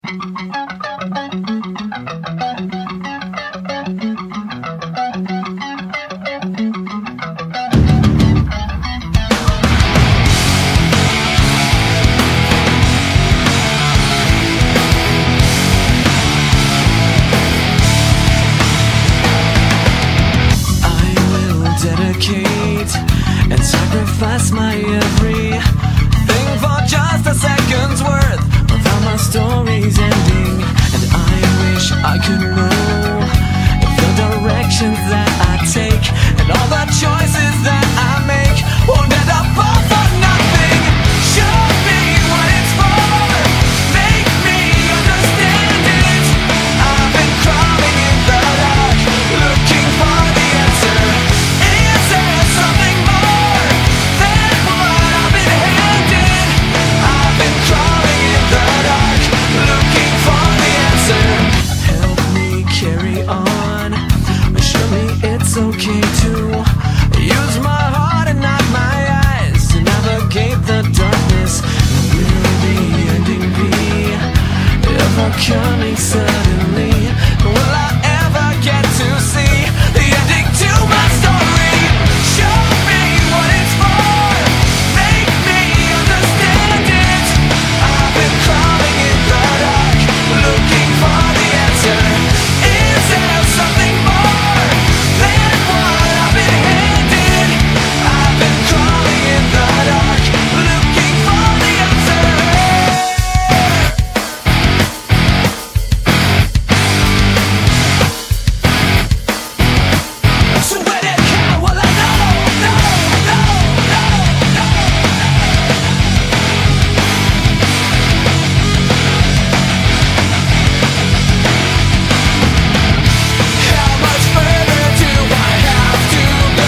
And sacrifice my everything for just a second's worth without my story's ending. And I wish I could know the directions that I take, and all the choices that I make won't end up all for nothing. Show me what it's for, make me understand it. I've been crawling in the dark, looking for the answer. Is there something more than what I've been handed? I've been crawling in the dark, looking for the answer. Help me carry on, show me it's okay to use my heart and not my eyes to navigate the darkness. Will the ending be ever coming suddenly? Will I ever get to see the ending to my story? Show me what it's for, make me understand it. I've been crawling in the dark, looking for the answer. Is there something more than what I've been handed? I've been crawling in the dark, looking for the answer. So when it comes, well I know. How much further do I have to go?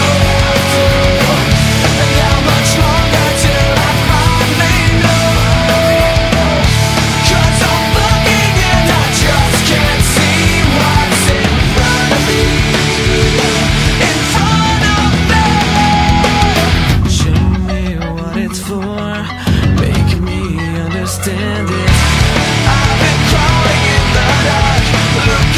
And how much longer till I finally know? 'Cause I'm looking and I just can't see what's in front of me. In front of me. Show me what it's for, make me understand it. I've been crawling in the dark, looking